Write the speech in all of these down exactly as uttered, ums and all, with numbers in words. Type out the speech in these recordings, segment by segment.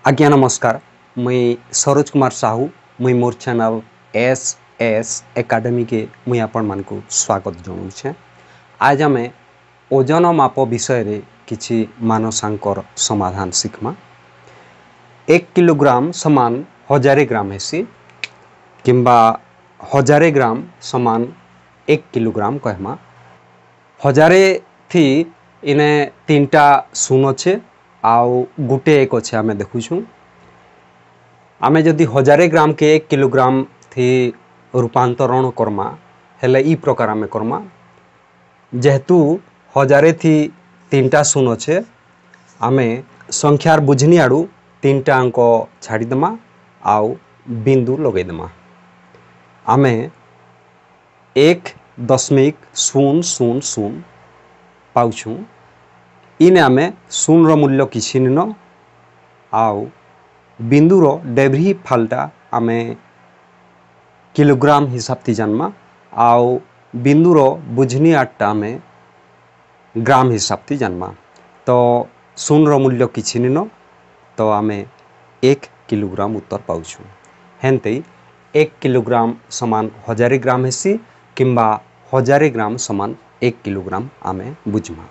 आज्ञा नमस्कार। मुई सरोज कुमार साहू मुई मोर चैनल एस एस एकेडमी के मुई आपण मान को स्वागत जनाऊे। आज आम ओजन माप विषय रे किछि मानसांकर समाधान शिखमा। एक किलोग्राम समान हजारे ग्राम हेसी किंबा हजारे ग्राम समान एक किलोग्राम कहमा। हजारे थी इने तीनटा शून अच्छे आउ गुटे एक अच्छे आम देखुछू। आमे जदि हजारे ग्राम के एक किलोग्राम थी रूपांतरण करमा हेले ई प्रकार आमे करमा। जेहेतु हजारे थी तीनटा शून अच्छे आमे संख्यार बुझनी आड़ू तीनटा अंक छाड़ीदेमा आउ बिंदु लगेदेमा। आमे एक दशमिक शून्य शून्य शून्य पाउछू। इने आमे शून्य रो मूल्य किछि न आउ बिंदुर डेब्री फालटा आमे किलोग्राम हिसाब थी जानमा आउ बिंदुर बुझनी आठटा आमे ग्राम हिसाब थी जानमा। तो शून्य रो मूल्य किछि न तो आमे एक किलोग्राम उत्तर पाउछू। हेन्ते एक किलोग्राम समान हजारे ग्राम हेसी किंबा हजारे ग्राम समान एक किलोग्राम आमे बुझमा।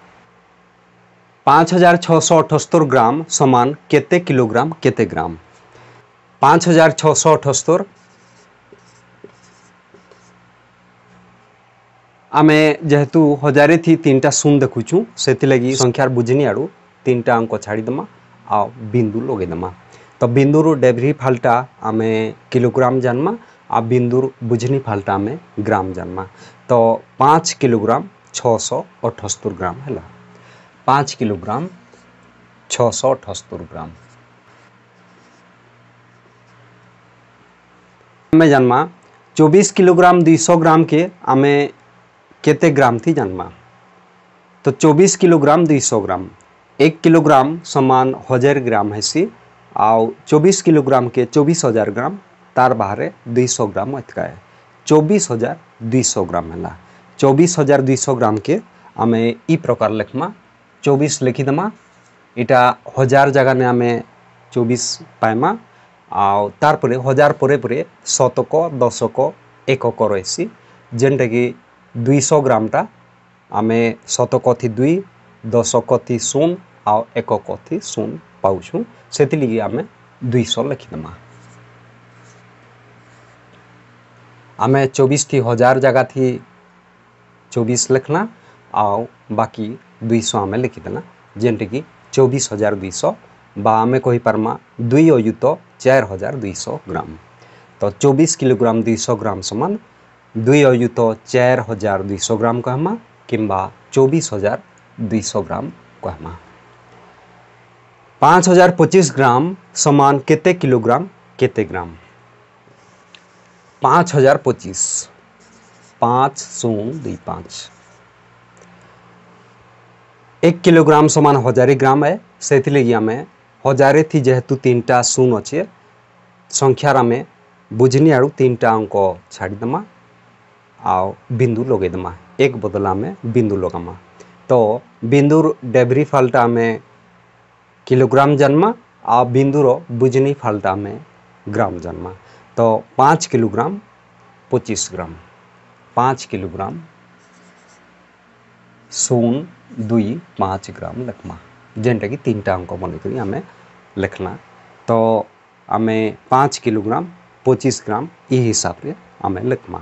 पाँच हजार छःश अठहत्तर ग्राम समान केते किलोग्राम केते ग्राम। पाँच हजार छःश अठहत्तर आमे जेहेतु हजारे थी तीनटा शून्य देखुचु से लगी संख्यार बुझनी आड़ू तीनटा अंक छाड़ीदेमा आ बिंदु लगेदेमा। तो बिंदुर डेब्री फालटा आमे किलोग्राम जानमा आ बिंदुर बुझनी फालटा आमे ग्राम जानमा। तो पाँच किलोग्राम छःश अठहत्तर ग्राम है। पाँच किलोग्राम छःश अठहत्तर ग्राम आमे जानमा। चौबीस किलोग्राम दुई सौ ग्राम के आमे केते ग्राम थी जानमा। तो चौबीस किलोग्राम दुई सौ ग्राम एक किलोग्राम समान हजार ग्राम हेसी आउ चौबीस किलोग्राम के चौबीस हजार ग्राम तार बाहर दुई सौ ग्राम अटका है। चौबीस हजार दुई सौ ग्राम है। चौबीस हजार दुई सौ ग्राम के आमे ई प्रकार लिखमा। चौबीस लिखिदेमा इटा हजार जगह ने आमे चौबीस पाएमा आउ तार परे हजार परे परे शतक दशक एकक रही जेनटा कि दुई सौ ग्राम टा आमे शतक थी दुई दशक थी शून्य आउ एकक थी शून्य पाउछू से लगी आमे दुई सौ लिखिदेमा। आमे चौबीस थी हजार जगह थी चौबीस लिखना आउ बाकी दुई सौ आमे लिखिदेना जेनटा कि चौबीस हजार दुई सौ बा आमे कही पारमा दुई अयुत चार हजार दुई सौ ग्राम। तो चौबीस किलोग्राम दुई सौ ग्राम समान दुई अयुत चार हजार दुई सौ ग्राम कहमा किंबा चौबीस हजार दुई सौ ग्राम कहमा। पाँच हजार पच्चीस ग्राम समान केते किलोग्राम केते ग्राम। पाँच हजार पच्चीस पाँच शून्य दुई पाँच एक किलोग्राम समान हजारे ग्राम है। से लगी आमे हजारे थी जेहेतु तीनटा शून्य अच्छे संख्यार आमे बुझनी आड़ू तीनटा अंक छाड़ीदेमा आउ बिंदु लगेदेमा। एक बदला में बिंदु लगामा। तो बिंदुर डेब्री फालटा आमे किलोग्राम जानमा आ बिंदुर बुझनी फालटा आमे ग्राम जानमा। तो पाँच किलोग्राम पच्चीस ग्राम पाँच किलोग्राम शून्य दुई पाँच ग्राम लिखमा जेनटा कि तीनटा अंक बनकर आमे लिखना। तो आमे पाँच किलोग्राम पच्चीस ग्राम ये हिसाब से आमे लिखमा।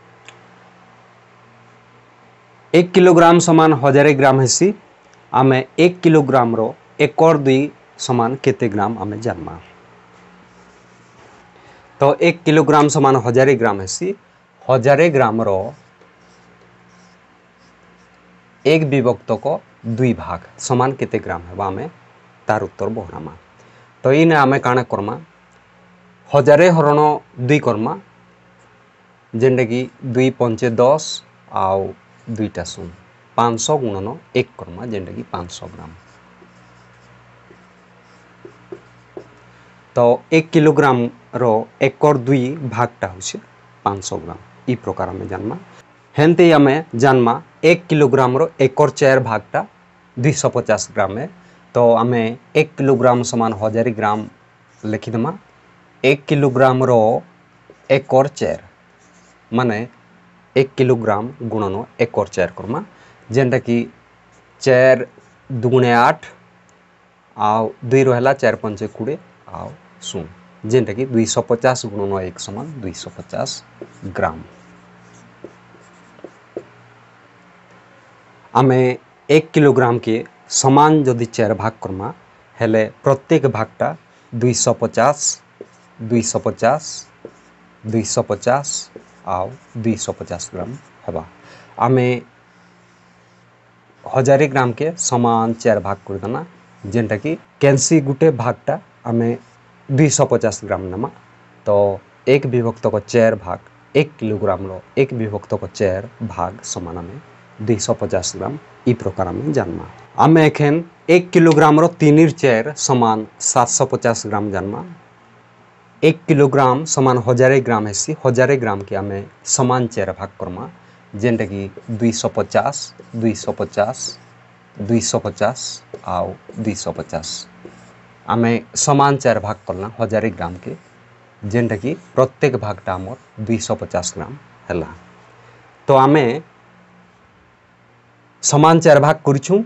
एक किलोग्राम समान हजारे ग्राम हेसी आमे एक किलोग्राम रो एक और दुई समान केते ग्राम आमे जानमा। तो एक किलोग्राम समान हजारे ग्राम हेसी हजारे ग्राम रो एक विभक्त को दुई भाग समान केते ग्राम है आमे तार उत्तर बहरामा। तो इने आमे काना करमा हजारे हरण दुई करमा जेनटा कि दुई पंचे दस आउ दुईटा शून्य पाँच सौ गुणन एक करमा जेनटा कि पाँच सौ ग्राम। तो एक किलोग्राम रो एक और दुई भागटा होचे पाँच सौ ग्राम ई प्रकार आमे जानमा। हेन्ते आमे जानमा एक किलोग्राम रो एक और चार भागटा दुई सौ पचास ग्राम है तो आमे एक किलोग्राम समान हजार ग्राम लिखिदेमा। एक किलोग्राम रो एक और चेर माने एक किलोग्राम गुणन एक और चेर करमा जेनटा कि चेर दुगुणे आठ आउ दुई रहा चार पंचे कोड़े आउ शून्य जेनटा कि दुई सौ पचास गुणन एक समान दुई सौ पचास ग्राम। आमे एक किलोग्राम के समान जदि चार भाग करमा हेले प्रत्येक भागटा दुई सौ पचास दुई सौ पचास दुई सौ पचास आउ दुई सौ पचास ग्राम हवा। आमे हजार ग्राम के समान चार भाग कर देना जेनटा कि कैंसी गुटे भागटा आमे दुई सौ पचास ग्राम नमा। तो एक विभक्त को चार भाग एक किलोग्राम रो एक विभक्त को चार भाग समान आमे दुई सौ पचास ग्राम इ प्रकार आमे जानमा। आमे एखेन एक किलोग्राम रो तीन चार समान सात सौ पचास ग्राम जानमा। एक किलोग्राम समान हजार ग्राम हेसी हजार ग्राम के आमे समान चार भाग करमा जेनटा कि दुई सौ पचास दुई सौ पचास दुई सौ पचास आउ दुई सौ पचास आमे समान चार भाग करना हजार ग्राम के जेनटा कि प्रत्येक भागटा आमर दुई सौ पचास ग्राम हैला। तो आमे समान चार भाग करूँ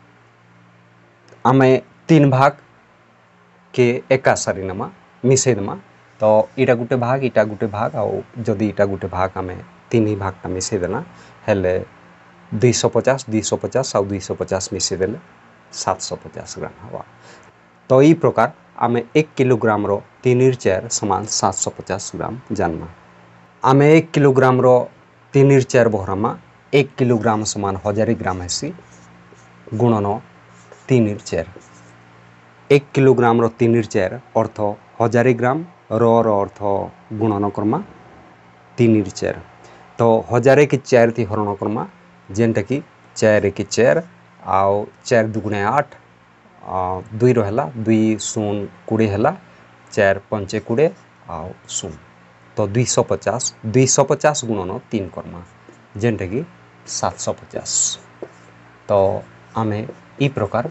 आमे तीन भाग के एका सारी नमा मिसई देमा। तो इटा गुटे भाग इटा गुटे भाग आउ जदि इटा गुटे भाग आमे तीन ही भागटा मिसई देना हेले दुई सौ पचास दुई सौ पचास आउ दुई सौ पचास मिसई देले सात सौ पचास ग्राम हवा। तो ई प्रकार आमे एक किलोग्राम रो तीन चार समान सात सौ पचास ग्राम जानमा। आमे एक किलोग्राम रो तीन चार बहरामा एक किलोग्राम समान हजार ग्राम हेसी गुणन तीन चार एक किलोग्राम रो तीन चार अर्थ हजार ग्राम रो रो अर्थ गुणन करमा तीन चार। तो हजार के चार थी हरण करमा जेनटा कि चार के चार आउ चार दुगुणे आठ दुई रहा दुई शून्य कोड़े है चार पंचे कोड़े आउ शून्य। तो दुई सौ पचास दुई सौ पचास गुणन तीन करमा जेनटा कि सात सौ पचास। तो आमे ई प्रकार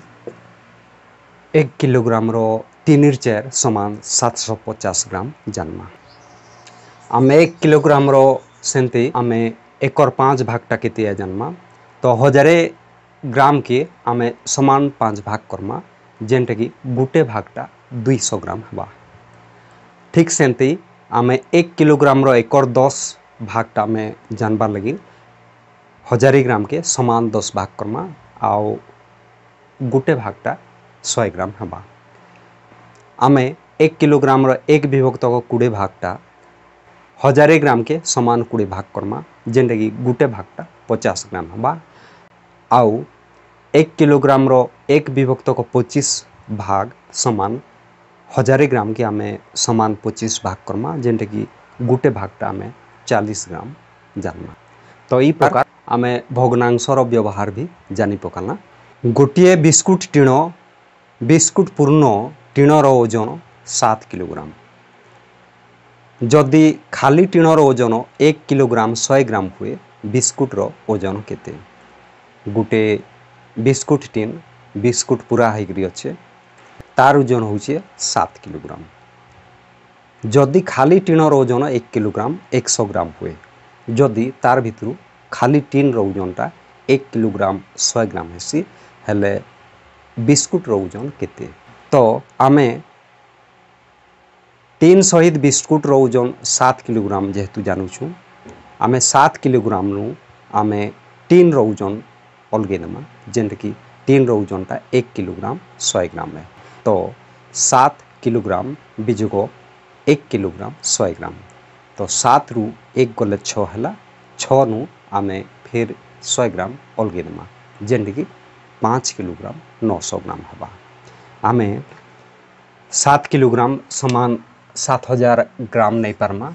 एक किलोग्राम रो तीन चार समान सात सौ पचास ग्राम जानमा। आमे एक किलोग्राम रो सेंती आमे एक और पाँच भागटा केते जानमा। तो हजार ग्राम के आमे समान पाँच भाग करमा जेनटा कि गुटे भागटा दुई सौ ग्राम हवा। ठीक सेंती आमे एक किलोग्राम रो एक और दस भागटा आमे जानबार लगी हजार ग्राम के समान दस भाग करमा आउ गुटे भागटा सौ ग्राम हवा। आमे एक किलोग्राम रो एक विभक्त को कोड़े भागटा हजार ग्राम के समान कोड़े भाग करमा जेनटा कि गुटे भागटा पचास ग्राम हवा। आउ एक किलोग्राम रो एक विभक्त को पच्चीस भाग समान हजार ग्राम के आमे समान पच्चीस भाग करमा जेनटा कि गुटे भागटा आमे चालीस ग्राम जानमा। तो ई प्रकार आमे भग्नांशर व्यवहार भी जानी पकाना। गोटे बिस्कुट टीण बिस्कुट पूर्ण टीणर ओजन सात किलोग्राम जदि खाली टीणर ओजन एक किलोग्राम सौ ग्राम हुए बिस्कुट रो ओजन केते। गोटे बिस्कुट टीन बिस्कुट पूरा होगी अच्छे तार ओजन होचे सात किलोग्राम जदि खाली टीणर ओजन एक किलोग्राम एक सौ ग्राम हुए जदि तार भितरु खाली टीन रो ओजनटा एक किलोग्राम सौ ग्राम हेसी हेले बिस्कुट रो ओजन केते। तो आमे टीन सहित बिस्कुट रो ओजन सात किलोग्राम जेहेतु जानूँ आमे सात किलोग्राम नु आमे टीन रो ओजन अलगे नमा जेनटा कि टीन रो ओजनटा एक किलोग्राम सौ ग्राम है। तो सात किलोग्राम बिजुग एक किलोग्राम सौ ग्राम तो सात रु एक गले छः है छः नु आमे फिर सौ ग्राम अलगे नमा जेनटा कि पाँच किलोग्राम नौ सौ ग्राम हवा। आमे सात किलोग्राम समान सात हजार ग्राम नहीं पारमा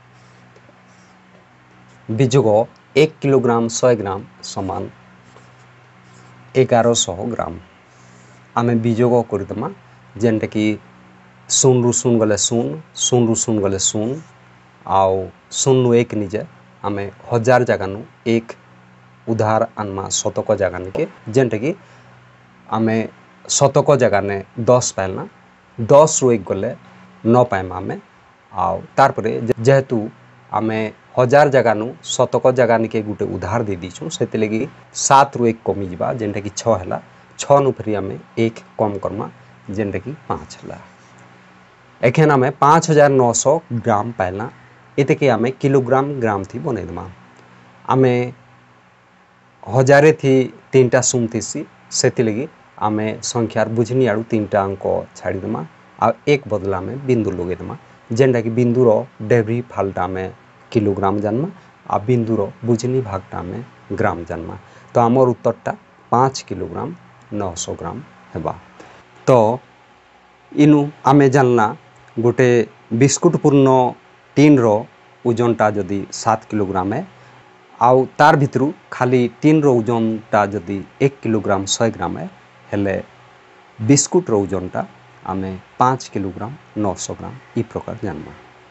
बिजुग एक किलोग्राम सौ ग्राम समान एगार सौ ग्राम आमे बिजोग करदेमा जेनटा कि शून्य रु शून्य गले शून्य शून्य रु शून्य गले शून्य आउ शून्य एक निजे आमे हजार जगानु एक उधार आनमा शतक जगह के जेनटा कि आमे शतक जगह ने दस पाइलना दस रु एक गले नौ पाइम आम आउ तार जेहेतु आम हजार जगह नु शतक जगह निके गोटे उधार दे दीचु से लगी सात रु एक कमी जा जेनटा कि छः है छः नु फिर आम एक कम करमा जेनटा कि पाँच है एखेन आम पाँच हजार नौ सौ ग्राम पाइलना ये के आम किलोग्राम ग्राम थी बनईदमा आम हजारे थी तीन टा शून्य थीसी से लगी आम संख्यार बुझनी आड़ू तीन टा अंक छाड़ीदमा आ एक बदला में बिंदु लगेदमा जेनटा कि बिंदुर डेब्री फालटा आम किलोग्राम जानमा आ बिंदुर बुझनी भागटा आम ग्राम जानमा तो आमर उत्तरटा पाँच किलोग्राम नौ सौ ग्राम हेबा। तो इनु आमे जानना गोटे बिस्कुट पूर्ण टीन रो ओजनटा जदि सात किलोग्राम है आउ तार भितरू खाली टीन रो ओजनटा जदि एक किलोग्राम सौ ग्राम है हेले बिस्कुट रो ओजनटा आमे पाँच किलोग्राम नौ सौ ग्राम ई प्रकार जानमा।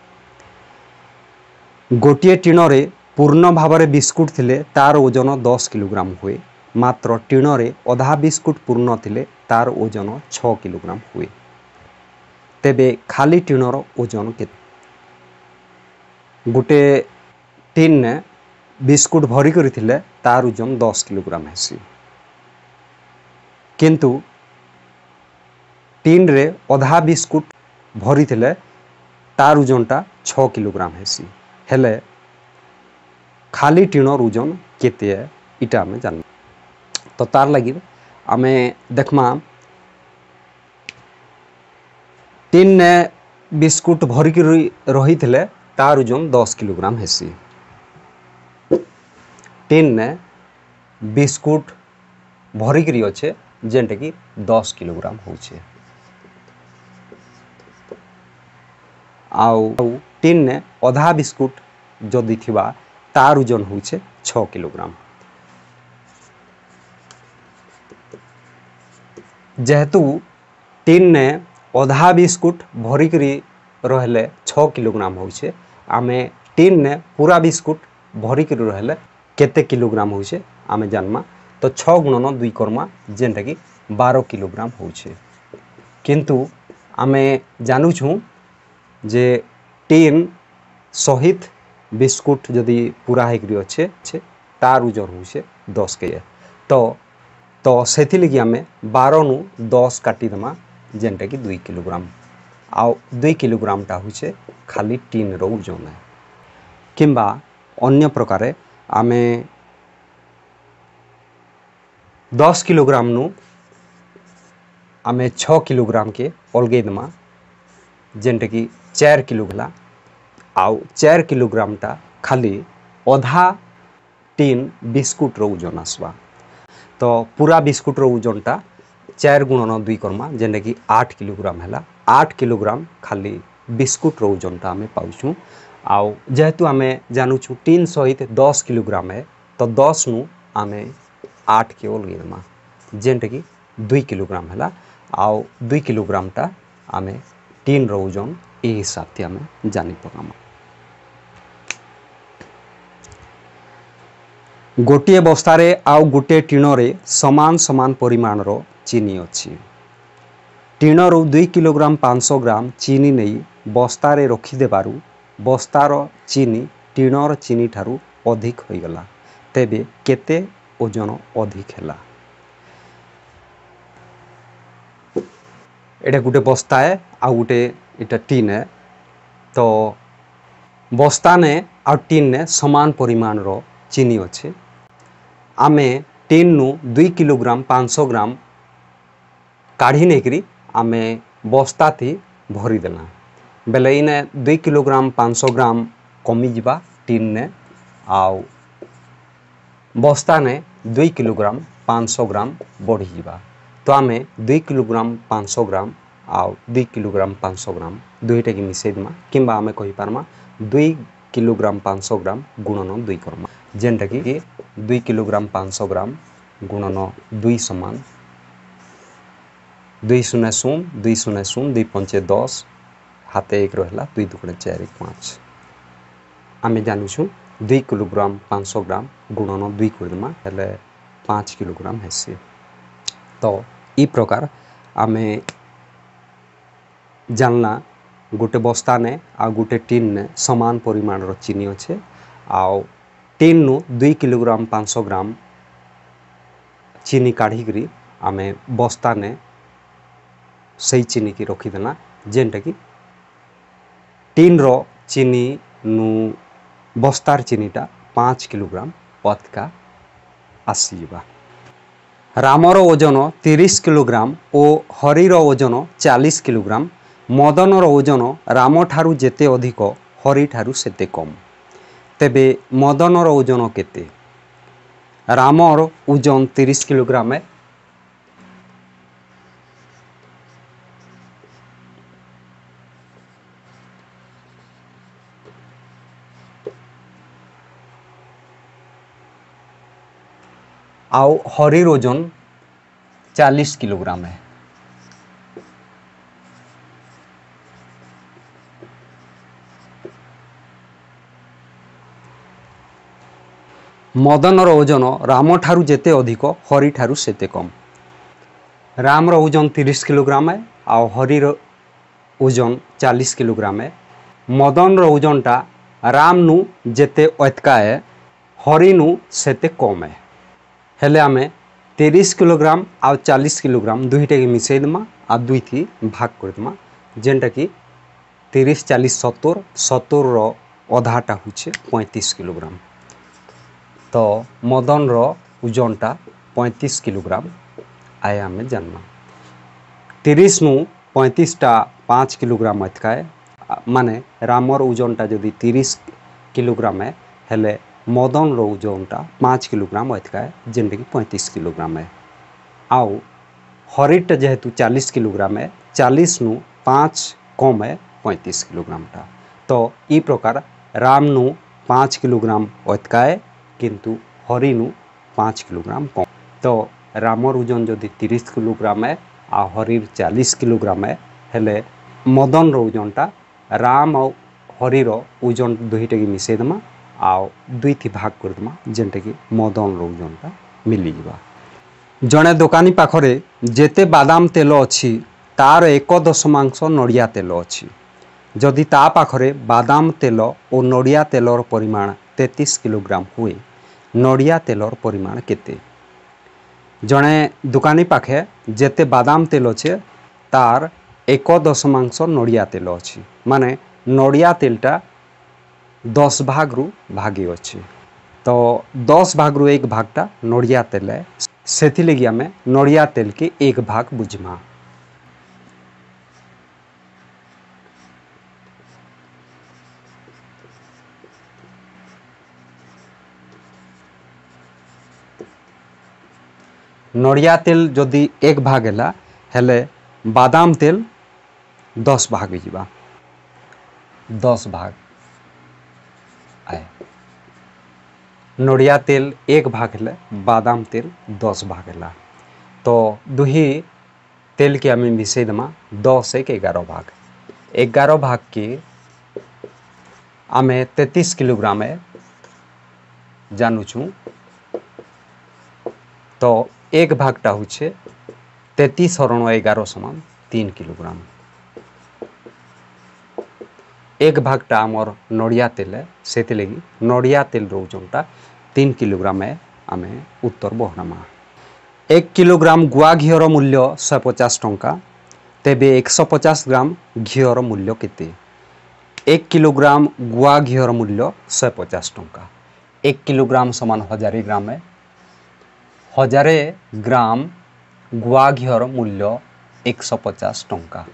गोटे टीन रे पूर्ण भाव में बिस्कुट थिले तार ओजन दस किलोग्राम हुए मात्र टीन रे अधा बिस्कुट पूर्ण थिले तार ओजन छः किलोग्राम हुए तेबे खाली टीनर ओजन के गोटे टीन ने बिस्कुट भरी करी थिले तार ओजन दस किलोग्राम हेसी किंतु टीन रे अधा बिस्कुट भरी थिले तार ओजनटा छः किलोग्राम हेसी हेले खाली टीनर ओजन केते इटा आमे जान। तो तार लगी आमे देखमा टीन ने बिस्कुट भरिक रही थिले तार ओजन दस किलोग्राम हेसी टीन ने बिस्कुट भरिक अच्छे जेनटा कि दस किलोग्राम होचे आउ टीन ने अधा बिस्कुट जदि थिबा तार ओजन होचे छः किलोग्राम जेहेतु टीन ने अधा बिस्कुट भरिक रहले छः किलोग्राम होचे आमे टीन ने पूरा बिस्कुट भरिक रहले केते किलोग्राम होचे आमे जानमा। तो छः गुणन दुई कर्मा जेनटा कि बारह किलोग्राम होचे किंतु आमे जानू छूँ जे टीन सहित बिस्कुट जदि पूरा होकर अच्छे तार ओजन होचे दस के तो तो से लगी आम बारह नु दस काटिदेमा जेनटा कि दुई किलोग्राम आउ दुई किलोग्रामटा होचे खाली टीन रो ओजन है किंबा अन्य प्रकार आमे दस किलोग्राम नु आमे छः किलोग्राम के अलगेदमा जेनटा कि चार किलो गला आउ चार किलोग्रामटा खाली अधा टीन बिस्कुट रो ओजन आसवा। तो पूरा बिस्कुट रो ओजनटा चार गुणन दुई कर्मा जेनटा कि आठ किलोग्राम है आठ किलोग्राम खाली बिस्कुट रो ओजनटा आमे पाउछू आउ जेहेतु आमे जानूछु टीन सहित दस किलोग्राम है तो दस नु आमे आठ के अलगेदमा जेनटा कि दुई किलोग्राम है आउ दुई किलोग्रामटा आमे टीन रो ओजन ए हिसाब से आम जानी पकामा। गोटे बस्तारे आउ गोटे टीन रे समान समान परिमाण रो चीनी अच्छी टीन रू दुई किलोग्राम पाँच सौ ग्राम चीनी नहीं बस्तारे रखिदेबारु बस्तार चीनी टीनर चीनी ठारू अधिक हो गला तेबे केते ओजन अधिक हैला। एटा गोटे बस्ता है आ गोटे इटा टीन है तो बस्ता ने आ टीन ने समान परिमाण रो चीनी अच्छे आमे टीन नु दुई किलोग्राम पाँच सौ ग्राम काढ़ी नेकरी आमे बस्ता थी भरी देना बेले इने दुई किलोग्राम पाँच सौ ग्राम कमी जिबा टीन ने आउ बस्ता ने दुई किलोग्राम पाँच सौ ग्राम बढ़ी जिबा तो आमे दुई किलोग्राम पाँच सौ ग्राम आउ दुई किलोग्राम पाँच सौ ग्राम दुईटा की मिसई देमा किंबा आमे कहि पारमा दुई किलोग्राम पाँच सौ ग्राम गुणन दुई करमा जेनटा कि दुई किलोग्राम पाँच सौ ग्राम गुणन दुई समान दुई शून्य शून्य दुई शून्य शून्य दुई पंचे दस हाथे एक रहा दुई दुगुणे चार एक पाँच आमे जानूछु दुई किलोग्राम पाँच सौ ग्राम गुणन दुई करदेमा हेले पाँच किलोग्राम हेसी। तो ई प्रकार आमे जानना गोटे बस्ता ने आ गोटे टीन ने समान परिमाण रो चीनी अच्छे आउ टीन नु दुई किलोग्राम पाँच सौ ग्राम चीनी काढ़ी करी आमे बस्ता ने सही चीनी की रखी देना जेनटा कि टीन रो चीनी नु बस्तार चीनीटा पाँच किलोग्राम अधिका आसीबा। रामर ओजन तीस किलोग्राम और हरिर ओजन चालीस किलोग्राम। मदनर ओजन राम ठारू जेते अधिक हरि ठारू सेते कम। तेबे मदनर ओजन केते? रामर ओजन तीस किलोग्राम है। आउ हरिर ओजन चालीस किलोग्राम है। मदनर ओजन राम ठारू जेते अधिक हरि ठारू सेते कम। राम रो ओजन तीस किलोग्राम है आउ हरि रो ओजन चालीस किलोग्राम है। मदन रो ओजनटा राम नु जेते अधिका है हरि नु सेते कम है। हेले आमे तीस किलोग्राम आउ चालीस किलोग्राम दुईटा के मिसई दमा आ दुई थी भाग कर दमा जेनटा कि तीस चालीस सत्तर सत्तर रो अधाटा होचे पैंतीस किलोग्राम। तो मदन रो ओजनटा पैंतीस किलोग्राम आए आमे जानना। तीस नु पैंतीस टा पाँच किलोग्राम अधिका है माने रामर ओजनटा जदि तीस किलोग्राम है हेले मदन रो ओजनटा पाँच किलोग्राम अधिका है जेनटा कि पैंतीस किलोग्राम है। आउ हरिटा जेहेतु चालीस किलोग्राम है चालीस नु पाँच कम है पैंतीस किलोग्रामटा। तो ई प्रकार राम नु पाँच किलोग्राम अधिका है किंतु हरि नु पाँच किलोग्राम कम। तो रामर ओजन जदि तीस किलोग्राम है आ हरिर चालीस किलोग्राम है हेले मदन रो ओजनटा राम और हरिर ओजन दुईटा की मिसई दमा आउ दुई थी भाग कर दमा जेनटा कि मदन रो ओजनटा मिली जिबा। जड़े दुकानी पाखरे जेते बादाम तेल अच्छी तार एक दशमांश नड़िया तेल अच्छी। जदि ता पाखरे बादाम तेल और नड़िया तेलर परिमाण तैंतीस किलोग्राम हुए नड़िया तेलर परिमाण केते? जड़े दुकानी पाखे जेते बादाम तेल अच्छे तार एक दशमांश नड़िया तेल अच्छी माने नड़िया तेलटा दस भाग रु भागी अच्छे। तो दस भाग रु एक भागटा नड़िया तेल है सेथि लगी आमे नड़िया तेल के एक भाग बुझमा। नड़िया तेल जदि एक भाग है हेले बादाम तेल दस भाग जीवा दस भाग आए। नड़िया तेल एक भाग है बादाम तेल दस भाग है। तो दुही तेल के आम मिसई दमा दस एक एगार भाग एगार भाग के आमे तैंतीस किलोग्राम है जानूँ। तो एक भागटा होचे तैंतीस हरण एगार समान तीन किलोग्राम। एक भागटा आमर नड़िया तेल है से लगी नड़िया तेल ओजनटा तीन किलोग्राम है आमे उत्तर बहरामा। एक किलोग्राम गुआ घीर मूल्य शहे पचास टंका तेबे एक सौ पचास ग्राम घीर मूल्य केते? एक किलोग्राम गुआ घीर मूल्य शहे पचास टंका। एक किलोग्राम समान हजार ग्राम है। हजार ग्राम गुआ घीर मूल्य एक सौ पचास टंका।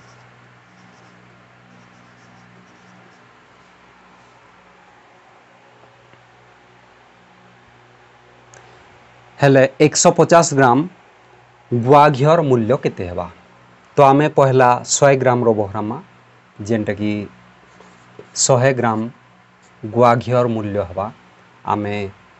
हेले एक सौ पचास ग्राम गुआ घीर मूल्य केते हेबा? तो आमे पहला सौ ग्राम रो बहरामा जेनटा कि सौ ग्राम गुआ घीर मूल्य हेबा आमे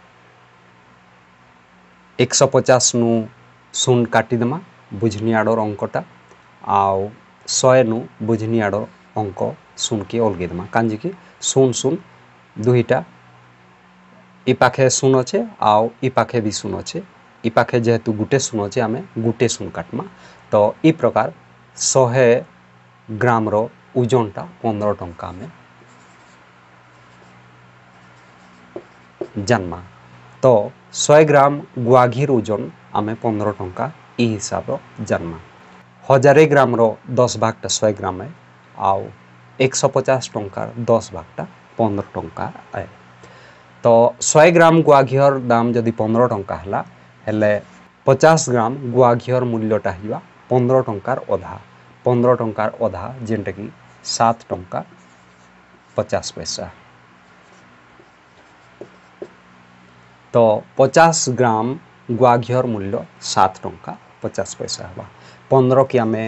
एक सौ पचास नु शून्य काटिदेमा बुझनी आड़र अंकटा आउ सौ नु बुझनी आड़र अंक शून्य के अलगेदेमा कांजी कि शून्य शून्य दुईटा इ पाखे शून्य अच्छे आउ इ पाखे भी शून्य अच्छे इ पाखे जेहेतु गुटे शून्य अच्छे आमे गुटे शून्य काटमा। तो इ प्रकार शहे ग्राम रो ओजनटा पंद्रह टंका में जानमा। तो सौ ग्राम गुआ घी ओजन आमे पंद्रह टंका ई हिसाब रो जानमा। हजार ग्राम रो दस भागटा सौ ग्राम है आउ एक सौ पचास टंकार दस भागटा पंद्रह टंका है। तो सौ ग्राम गुआ घीर दाम जदि पंद्रह टंका हला हेले पचास ग्राम गुआ घीर मूल्यटा हिवा पंद्रह टंकार अधा पंद्रह टंकार अधा जेनटा कि सात टंका पचास पैसा। तो पचास ग्राम गुआ घीर मूल्य सात टंका पचास पैसा हवा। पंद्रह की आमे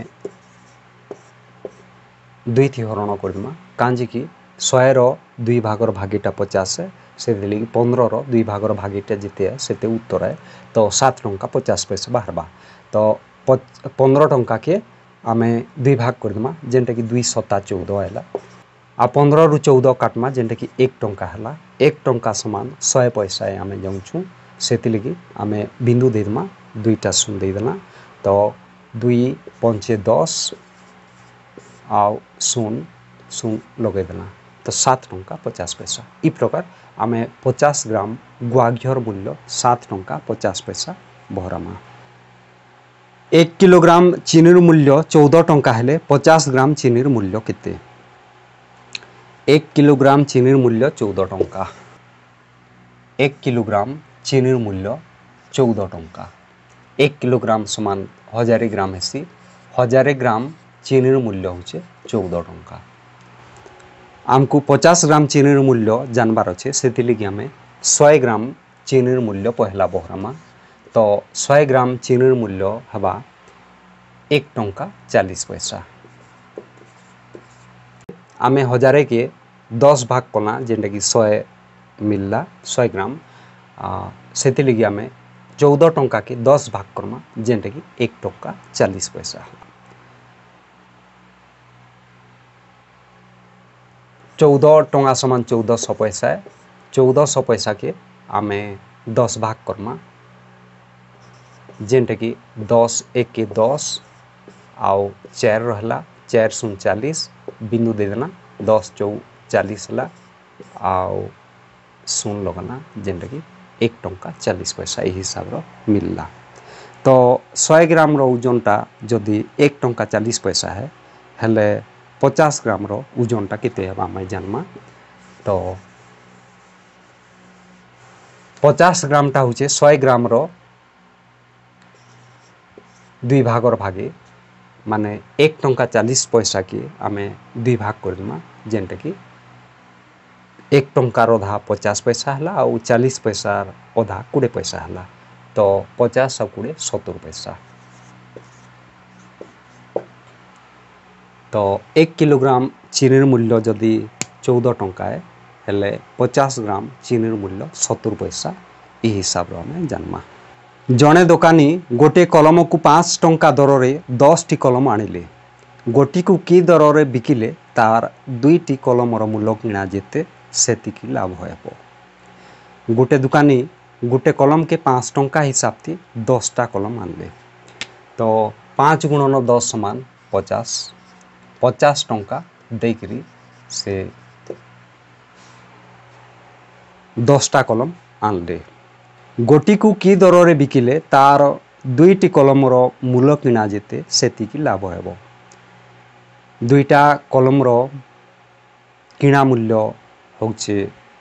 दुई थी हरण करमा कांजी की सौ रो दुई भागर भागीटा पचास है से लगी पंद्रह रो दुई भागर भागीटा जिते है से उत्तर है। तो सात टंका पचास पैसा बाहरबा। तो पंद्रह टंका के आमे दुई भाग करदमा जेनटा कि दुई सता चौदह है आ पंद्रह रु चौदह काटमा जेनटा कि एक टंका है एक टंका समान सौ पैसा आमे जाऊँ से लगी आमे बिंदु देदमा दुईटा शून्य देदेना। तो दुई पंचे दस आउ शून्य शून्य लगे देना तो सात टंका पचास पैसा। इ प्रकार आमे पचास ग्राम गुआ घीर मूल्य सात टंका पचास पैसा बहरामा। एक किलोग्राम चीनीर मूल्य चौदह टंका हेले पचास ग्राम चीनीर मूल्य केते? एक किलोग्राम चीनीर मूल्य चौदह टंका। एक किलोग्राम चीनीर मूल्य चौदह टंका। एक किलोग्राम समान हजार ग्राम हेसी हजार ग्राम चीनीर मूल्य होचे चौदह टंका। आमको पचास ग्राम चीनीर मूल्य जानबार अच्छे से लगी आम सौ ग्राम चीनीर मूल्य पहला बहरामा। तो सौ ग्राम चीनीर मूल्य हवा एक टंका चालीस पैसा। आमे हजार के दस भाग कला जेनटा कि सौ मिलला सौ ग्राम से लगी आम चौदह टंका के दस भाग करमा जेनटा कि एक टंका चालीस पैसा। चौदह टंका समान चौदह सौ पैसा है चौदह सौ पैसा के आमे दस भाग करमा जेनटा कि दस एक के दस आउ चार रहला चार शून्य चालीस बिंदु दे देना दस चौ चालीस है आउ शून्य लगाना जेनटा कि एक टंका चालीस पैसा यही हिसाब मिलला। तो सौ ग्राम रो ओजनटा जदि एक टंका चालीस पैसा है हेले पचास ग्राम रो ओजनटा केते हेबा मैं जानमा। तो पचास ग्रामटा होचे सौ ग्राम रो दुई भागर भागे माने एक टंका चालीस पैसा के आमे दुई भाग कर देमा जेनटा कि एक टंकार अधा पचास पैसा है और चालीस पैसा अधा कोड़े पैसा है। तो पचास और कोड़े सत्तर पैसा। तो एक किलोग्राम चीनीर मूल्य जदि चौदह टंका है हेले पचास ग्राम चीनीर मूल्य सत्तर पैसा यही हिसाब आम जानमा। जड़े दोकानी गोटे कलम को पाँच टंका दर रे दस टी कलम आनिले गोटी को कि दर रे बिकिले तार दुईटी कलम मूल्य किणा जेते सेतिकी लाभ हो। गोटे दुकानी गोटे कलम के पाँच टंका हिसाब थी दसटा कलम आनले। तो पाँच गुणन दस समान पचास पचास टंका देकरी से दसटा कलम आनले। गोटी को कि दर रे बिकिले तार दुईटी कलम मूल्य किणा जेते सेतिकी लाभ हो। दुईटा कलम किणा मूल्य होचे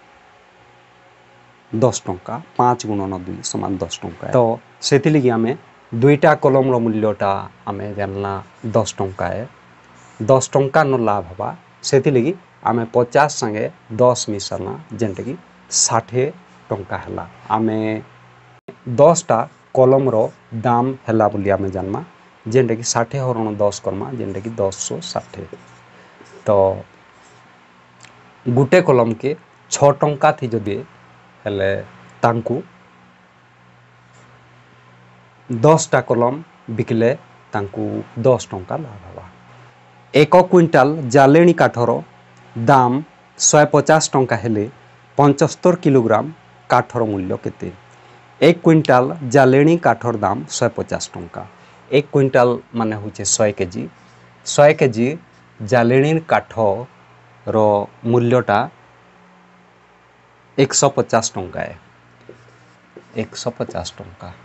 दस टंका पाँच गुणन दुई समान दस टंका। तो से लगी आम दुईटा कलम मूल्यटा आम जानला दस टंका है दस टंका न लाभ हवा से लगी आम पचास संगे दस मिसाला जेनटा कि षाठे टंका है। आम दसटा कलम दाम है बोली आम जानमा जेनटा कि षाठे हरण दस करमा जेनटा कि दस सौ षाठे। तो गोटे कलम के छ टंका थी जदि हेले तांकु दसटा कलम बिकले तांकु दस टंका लाभ हवा। एक क्विंटाल जालेनी काठर दाम शहे पचास टंका हेले पंचहत्तर किलोग्राम काठर मूल्य केते? एक क्विंटाल जालेनी काठर दाम शहे पचास टंका। एक क्विंटाल माने होचे सौ केजी सौ केजी जालेनी काठ रो मूल्यटा एक सौ पचास टंका है एक सौ पचास टंका।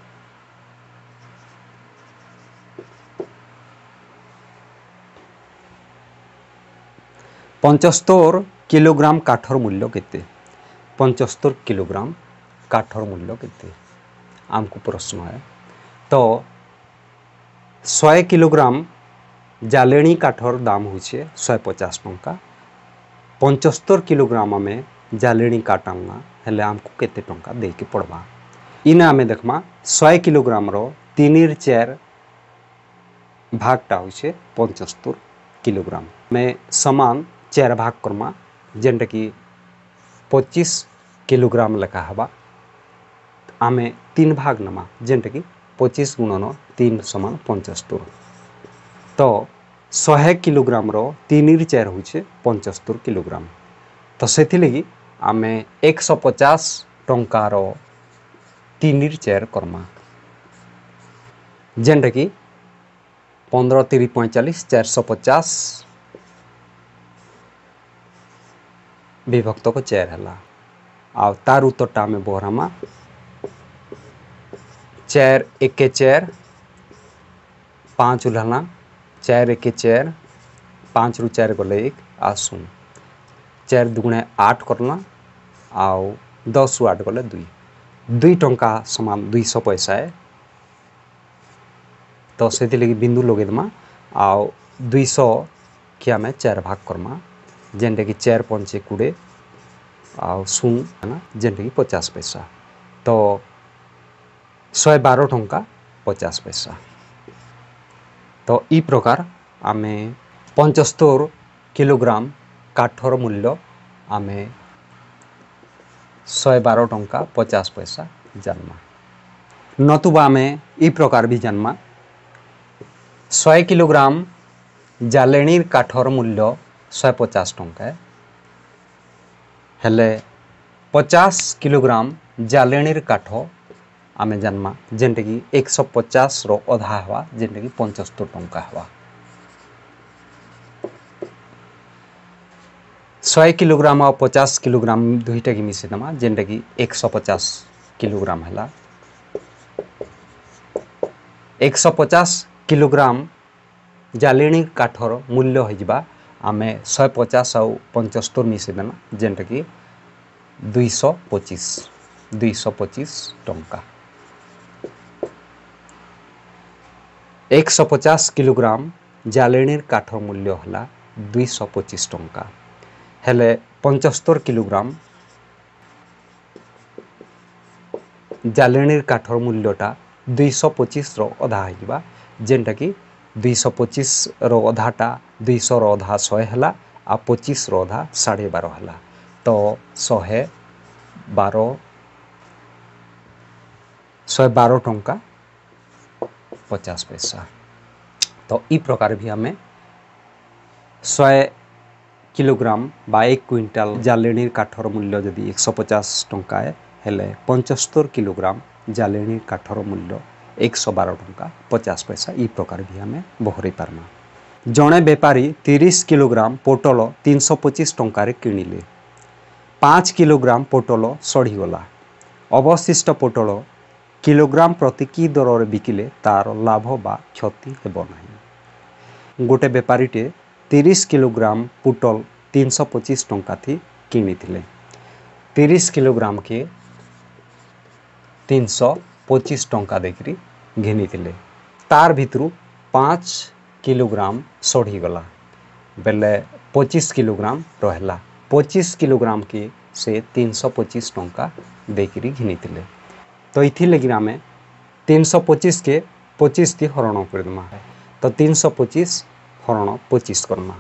पंचस्तर किलोग्राम काठर मूल्य केते पंचस्तर किलोग्राम काठर मूल्य केते आमको प्रश्न है। तो सौ किलोग्राम जालेनी काठर दाम होचे सौ पचास टंका। पंचस्तर किलोग्राम आमे जालेनी काठ आनना हेले आमको केते टंका देके पड़वा। इना आमे देखमा सौ किलोग्राम रो तीन चार भागटा होचे पंचस्तर किलोग्राम में समान चार भाग करमा जेनटा कि पच्चीस किलोग्राम लेखा हवा। आमे तीन भाग नमा जेनटा कि पच्चीस गुणन तीन समान पंचस्तर। तो सौ किलोग्राम रो तीन चार होचे पंचस्तर किलोग्राम। तो सेथि लगी आमे एक सौ पचास टंका रो तीन चार करमा जेनटा कि पंद्रह तीन पैंतालीस चार सौ पचास विभक्त को चार है आ तार उत्तरटा में बहरामा चार एक चार पाँच उल्हाना चार एक चार पाँच रु चार गले एक आ शून्य चार दुगुणे आठ करना आउ दस रु आठ गले दुई दुई टंका समान दुई सौ पैसा है। तो से लगी बिंदु लगे दमा आउ दुई सौ कि आम चार भाग करमा जेनटा कि चार पंचे कोड़े आउ शून्य है ना जेनटा कि पचास पैसा। तो सौ बारह टंका पचास पैसा। तो ई प्रकार आमे पंचस्तर किलोग्राम काठर मूल्य आमे सौ बारह टंका पचास पैसा जानमा। नतुबा आमे ई प्रकार भी जानमा सौ किलोग्राम जालेनी काठर मूल्य सौ पचास टंका है हेले पचास किलोग्राम जालेनी काठ आमे जानमा जेनटा कि एक सौ पचास रो अधा हवा जेनटा कि पंचस्तर टंका हवा। सौ किलोग्राम और पचास किलोग्राम दुईटा की मिसे दमा जेनटा कि एक सौ पचास किलोग्राम है। एक सौ पचास किलोग्राम जालेनी काठर मूल्य हो आमे सौ पचास आउ पंचस्तर मिसे देना जेनटा कि दुई सौ पचीस दुई सौ पचीस टंका। एक सौ पचास किलोग्राम जालेनी काठर मूल्य है दुई सौ पचीस टंका हेले पंचस्तर किलोग्राम जालेनी काठर मूल्यटा दुई सौ पचीस रो अधा हो जेनटा कि दुई सौ पचीस रो अधाटा दुई सौ रो अधा सौ है आ पचीस रो अधा साढ़े बारह है। तो सौ बारह सौ बारह टंका पचास पैसा। तो ई प्रकार भी आमे सौ किलोग्राम बा एक क्विंटाल जालेनी काठर मूल्य जदि एक सौ पचास टंका है हेले पंचस्तर किलोग्राम जालेनी काठर मूल्य एक सौ बारह टंका पचास पैसा ई प्रकार भी आमे बहरे पारमा। जड़े बेपारी तीस किलोग्राम पोटल तीन सौ पचीस टंकार किणिले पाँच किलोग्राम पोटल सड़ीगला अवशिष्ट पोटल किलोग्राम प्रति कि दर बिकिले तार लाभ बा क्षति हेब नाही। गोटे बेपारीटे तीस किलोग्राम पोटल तीन सौ पचीस टंका थी किनी थिले तीस किलोग्राम के तीन सौ पचीस टंका देखरी घिनी थिले तार भितरु पाँच किलोग्राम सड़ीगला बेले पचीस किलोग्राम रहला पचीस किलोग्राम के से तीन सौ पचीस टंका देखरी घिनी थिले। तो इथि लगी आमे तीन सौ पचीस के पचीस थी हरण करदमा तो तीन सौ पचीस हरण पचीस करमा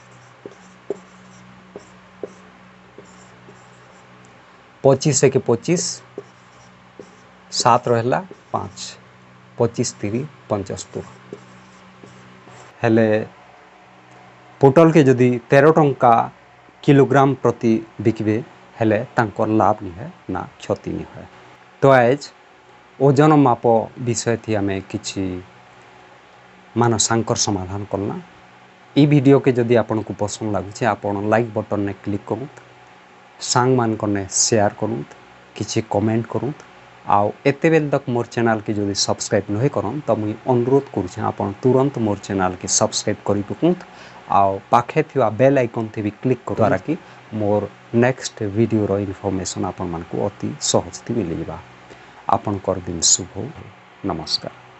पचीस के पचीस सात रहला पाँच पचीस तीन पंचस्तर हेले पोटल के जदि तेरह टंका किलोग्राम प्रति बिकबे हेले तांकर लाभ नहीं है ना क्षति नहीं है। तो आज ओजन माप विषय थी आमे किछि मानसांकर समाधान करना ई वीडियो के जदि आपन को पसंद लागुचे आपन लाइक बटन ने क्लिक करूँ, सांग मान कने शेयर करूँ, किसी कमेंट करूँ। आउ एते बेल तक मोर चैनल के जदि सब्सक्राइब नहीं करन तो मुई अनुरोध करूँ आपन तुरंत मोर चैनल के सब्सक्राइब करि पकुँ। आउ पाखे थिवा बेल आइकन थे भी क्लिक कर द्वारा कि मोर नेक्स्ट वीडियो रो इनफॉरमेशन आपन मान को अति सहज मिल जाबा। आपन कर दिन शुभ हो। नमस्कार।